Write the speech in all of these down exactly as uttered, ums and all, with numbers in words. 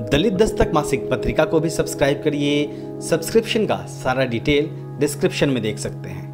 दलित दस्तक मासिक पत्रिका को भी सब्सक्राइब करिए। सब्सक्रिप्शन का सारा डिटेल डिस्क्रिप्शन में देख सकते हैं।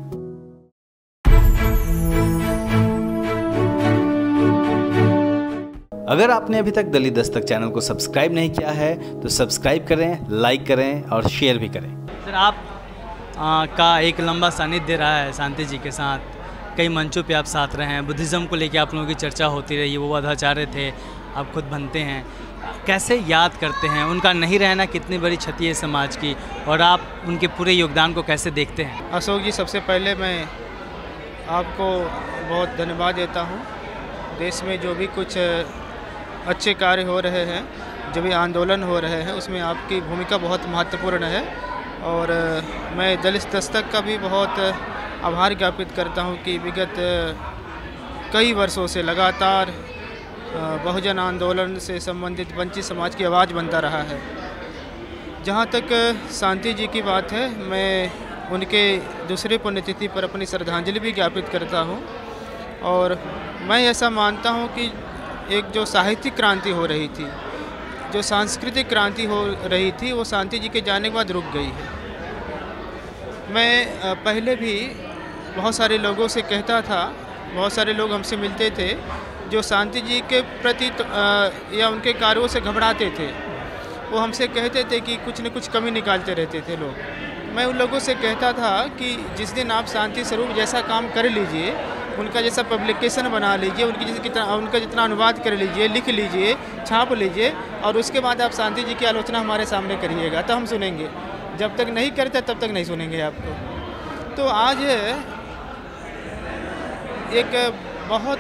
अगर आपने अभी तक दलित दस्तक चैनल को सब्सक्राइब नहीं किया है तो सब्सक्राइब करें, लाइक करें और शेयर भी करें। सर, आप आ, का एक लंबा सानिध्य रहा है शांति जी के साथ, कई मंचों पे आप साथ रहे हैं, बुद्धिज़्म को लेके आप लोगों की चर्चा होती रही, वो बौद्धाचार्य थे, आप खुद बनते हैं। कैसे याद करते हैं उनका नहीं रहना कितनी बड़ी क्षति है समाज की, और आप उनके पूरे योगदान को कैसे देखते हैं? अशोक जी, सबसे पहले मैं आपको बहुत धन्यवाद देता हूँ। देश में जो भी कुछ अच्छे कार्य हो रहे हैं, जो भी आंदोलन हो रहे हैं, उसमें आपकी भूमिका बहुत महत्वपूर्ण है। और मैं दलित दस्तक का भी बहुत आभार ज्ञापित करता हूं कि विगत कई वर्षों से लगातार बहुजन आंदोलन से संबंधित वंचित समाज की आवाज़ बनता रहा है। जहां तक शांति जी की बात है, मैं उनके दूसरे पुण्यतिथि पर अपनी श्रद्धांजलि भी ज्ञापित करता हूं। और मैं ऐसा मानता हूं कि एक जो साहित्यिक क्रांति हो रही थी, जो सांस्कृतिक क्रांति हो रही थी, वो शांति जी के जाने के बाद रुक गई है। मैं पहले भी बहुत सारे लोगों से कहता था, बहुत सारे लोग हमसे मिलते थे जो शांति जी के प्रति या उनके कार्यों से घबराते थे। वो हमसे कहते थे कि कुछ न कुछ कमी निकालते रहते थे लोग। मैं उन लोगों से कहता था कि जिस दिन आप शांति स्वरूप जैसा काम कर लीजिए, उनका जैसा पब्लिकेशन बना लीजिए, उनकी जैसे कितना उनका जितना अनुवाद कर लीजिए, लिख लीजिए, छाप लीजिए, और उसके बाद आप शांति जी की आलोचना हमारे सामने करिएगा, तो हम सुनेंगे। जब तक नहीं करते तब तक नहीं सुनेंगे आपको। तो आज एक बहुत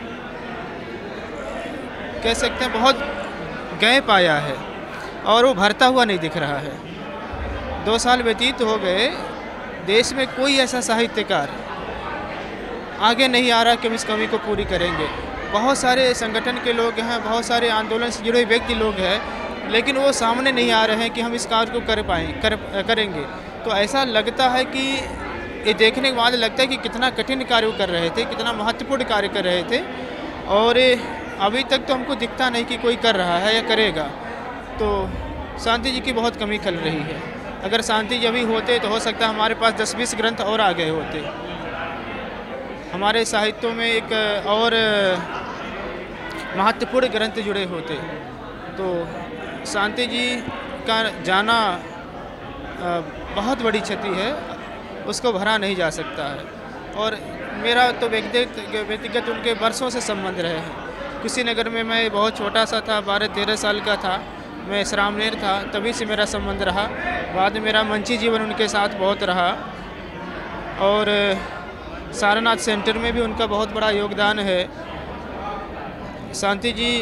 कह सकते हैं बहुत गैप आया है और वो भरता हुआ नहीं दिख रहा है। दो साल व्यतीत हो गए, देश में कोई ऐसा साहित्यकार आगे नहीं आ रहा कि हम इस कमी को पूरी करेंगे। बहुत सारे संगठन के लोग हैं, बहुत सारे आंदोलन से जुड़े व्यक्ति लोग हैं, लेकिन वो सामने नहीं आ रहे हैं कि हम इस कार्य को कर पाएँ कर करेंगे। तो ऐसा लगता है कि ये देखने के बाद लगता है कि कितना कठिन कार्य वो कर रहे थे, कितना महत्वपूर्ण कार्य कर रहे थे, और अभी तक तो हमको दिखता नहीं कि कोई कर रहा है या करेगा। तो शांति जी की बहुत कमी खल रही है। अगर शांति जी अभी होते तो हो सकता है हमारे पास दस बीस ग्रंथ और आ गए होते, हमारे साहित्यों में एक और महत्वपूर्ण ग्रंथ जुड़े होते। तो शांति जी का जाना बहुत बड़ी क्षति है, उसको भरा नहीं जा सकता है। और मेरा तो व्यक्तिगत व्यक्तिगत उनके वर्षों से संबंध रहे हैं। कुशीनगर में मैं बहुत छोटा सा था, बारह तेरह साल का था, मैं श्रामनेर था, तभी से मेरा संबंध रहा। बाद में मेरा मंची जीवन उनके साथ बहुत रहा, और सारनाथ सेंटर में भी उनका बहुत बड़ा योगदान है। शांति जी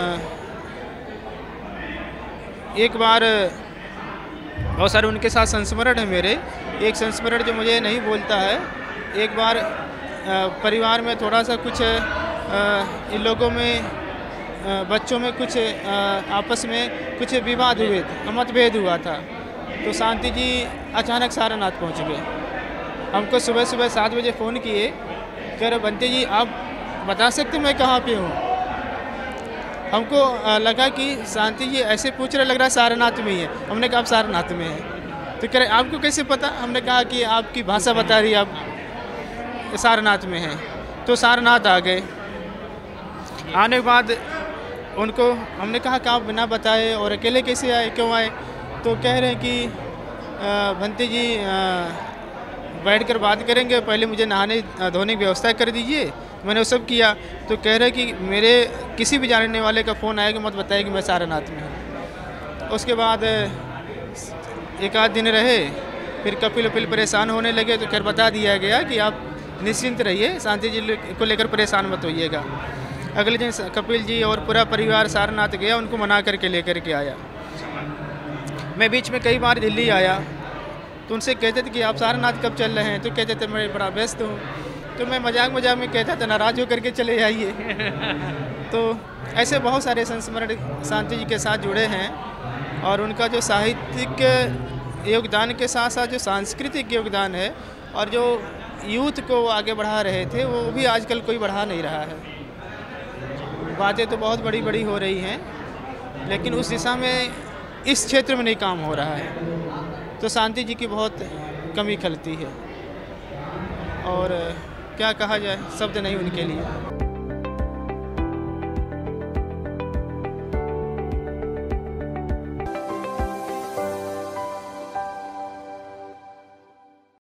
एक बार बहुत सारे उनके साथ संस्मरण है मेरे। एक संस्मरण जो मुझे नहीं बोलता है, एक बार परिवार में थोड़ा सा कुछ इन लोगों में बच्चों में कुछ आपस में कुछ विवाद हुए थे, मतभेद हुआ था। तो शांति जी अचानक सारनाथ पहुंच गए। हमको सुबह सुबह सात बजे फ़ोन किए, कह रहे बंते जी आप बता सकते मैं कहाँ पे हूँ। हमको लगा कि शांति जी ऐसे पूछ रहे, लग रहा है सारनाथ में ही है। हमने कहा आप सारनाथ में हैं। तो कह रहे आपको कैसे पता? हमने कहा कि आपकी भाषा बता रही है आप सारनाथ में हैं। तो सारनाथ आ गए। आने के बाद उनको हमने कहा कि आप बिना बताए और अकेले कैसे आए, क्यों आए? तो कह रहे हैं कि बंते जी बैठकर बात करेंगे, पहले मुझे नहाने धोने की व्यवस्था कर दीजिए। मैंने वो सब किया। तो कह रहे कि मेरे किसी भी जानने वाले का फ़ोन आएगा मत बताइए कि मैं सारनाथ में हूँ। उसके बाद एक आध दिन रहे, फिर कपिल वपिल परेशान होने लगे, तो खैर बता दिया गया कि आप निश्चिंत रहिए, शांति जी को लेकर परेशान मत होइएगा। अगले दिन कपिल जी और पूरा परिवार सारनाथ गया, उनको मना करके लेकर के आया। मैं बीच में कई बार दिल्ली आया, तो उनसे कहते थे कि आप सारनाथ कब चल रहे हैं? तो कहते थे मैं बड़ा व्यस्त हूँ। तो मैं मजाक मजाक में कहता था नाराज़ होकर के चले आइए। तो ऐसे बहुत सारे संस्मरण शांति जी के साथ जुड़े हैं, और उनका जो साहित्यिक योगदान के साथ साथ जो सांस्कृतिक योगदान है और जो यूथ को आगे बढ़ा रहे थे, वो भी आजकल कोई बढ़ा नहीं रहा है। बातें तो बहुत बड़ी बड़ी हो रही हैं, लेकिन उस दिशा में इस क्षेत्र में नहीं काम हो रहा है, तो शांति जी की बहुत कमी खलती है और क्या कहा जाए, शब्द नहीं उनके लिए।